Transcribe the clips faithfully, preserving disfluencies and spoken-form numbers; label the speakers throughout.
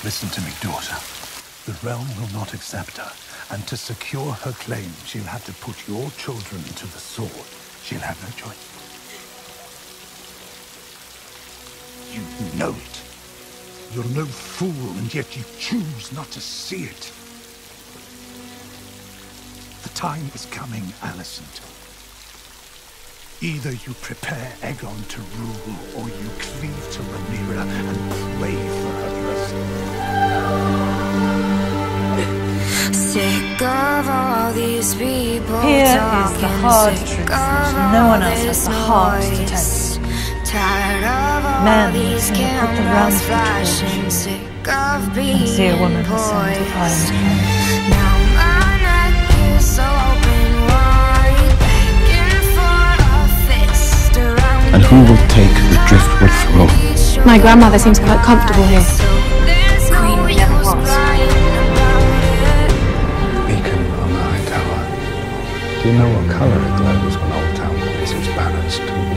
Speaker 1: Listen to me, daughter. The realm will not accept her, and to secure her claim, she'll have to put your children to the sword. She'll have no choice. You know it. You're no fool, and yet you choose not to see it. The time is coming, Alicent. Either you prepare Aegon to rule, or you cleave to Rhaenyra and pray for her blessing.
Speaker 2: Sick of all these people.
Speaker 3: Here is the hard truth that no one else has the heart to tell you. Men who put the realms between and see a woman the scent of Highland
Speaker 4: And who will take the Driftwood throne?
Speaker 5: My grandmother seems quite comfortable here.
Speaker 3: Queen we never was.
Speaker 4: Beacon on the high tower. Do you know what colour it glows when Old Town plays its banners to war?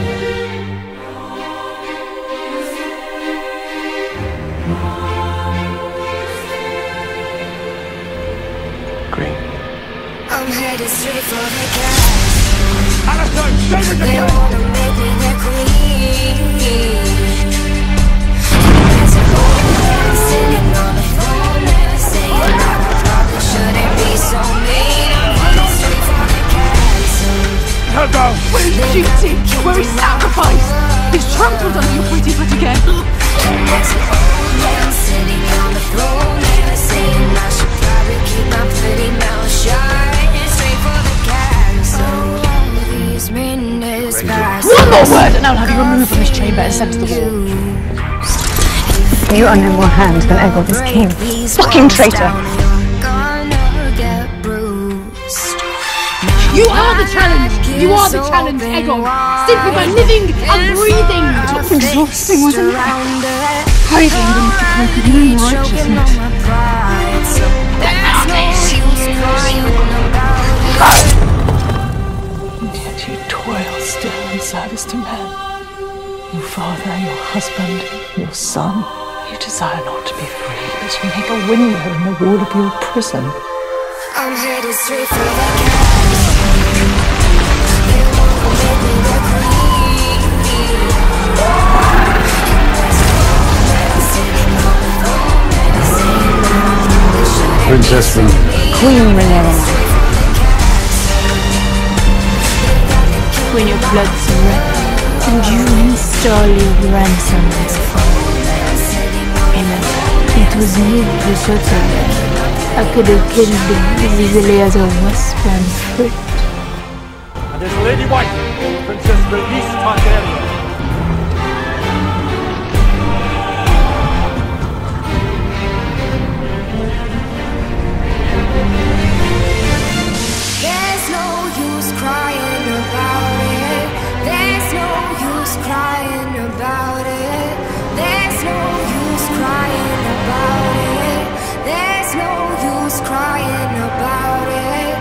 Speaker 4: Green.
Speaker 2: I'm headed straight for the castle.
Speaker 1: Alicent, stay with the
Speaker 2: They
Speaker 1: king!
Speaker 2: wanna make me their queen. There's an old man sitting on the throne there, saying that I probably shouldn't be so mean. I'm headed straight for the castle.
Speaker 1: Now go!
Speaker 5: Where's duty? Where is sacrifice? He's trampled under your pretty foot again.
Speaker 2: And there's an old man sitting on the throne there, saying I should probably keep my pretty mouth shut. Straight for the castle.
Speaker 5: One more word and I'll have you removed from this chamber and sent to the wall.
Speaker 3: You are no more hand than Aegon is king. Fucking traitor!
Speaker 5: You are the challenge! You are the challenge, Aegon! Simply by living and breathing!
Speaker 3: How exhausting, wasn't it?
Speaker 5: Hiding beneath the cloak of your righteousness. And yet you toil still in service to men. Your father, your husband, your son. You desire not to be free, but you make a window in the wall of your prison.
Speaker 2: I'm headed straight for the castle. They wanna make me their queen.
Speaker 4: Princess Rhaenyra.
Speaker 3: Queen Rhaenyra.
Speaker 5: When your blood's red, and you install your ransom as a father. Remember, it was me who shot him. I could have killed him as easily as a wasp and fruit.
Speaker 6: And there's Lady White, Princess Rhaenys Targaryen.
Speaker 2: There's no use crying about it. There's no use crying about it. There's no use crying about it. There's no use crying about it.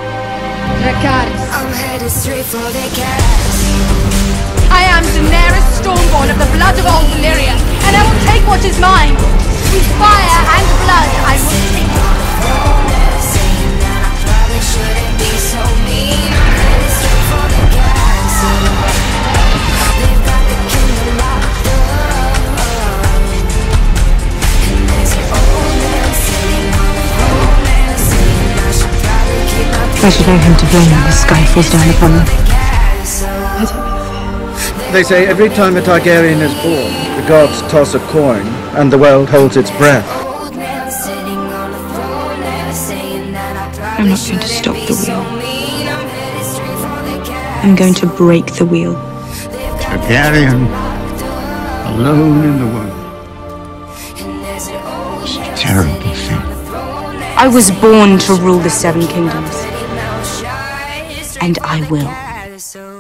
Speaker 2: I'm headed straight for the castle.
Speaker 5: I am Daenerys Stormborn of the blood of old Valyria, and I will take what is mine. With fire and blood, I will take it.
Speaker 2: Saying that I probably shouldn't be so mean. I'm headed straight for the castle. They've got the kingdom locked up. And there's an old man sitting on the throne there, saying I should probably keep my
Speaker 3: I should know him to blame when the sky falls down upon them.
Speaker 7: They say every time a Targaryen is born, the gods toss a coin, and the world holds its breath.
Speaker 2: I'm not going to stop the wheel.
Speaker 5: I'm going to break the wheel.
Speaker 4: Targaryen, alone in the world. It's a terrible thing.
Speaker 5: I was born to rule the Seven Kingdoms. And I will.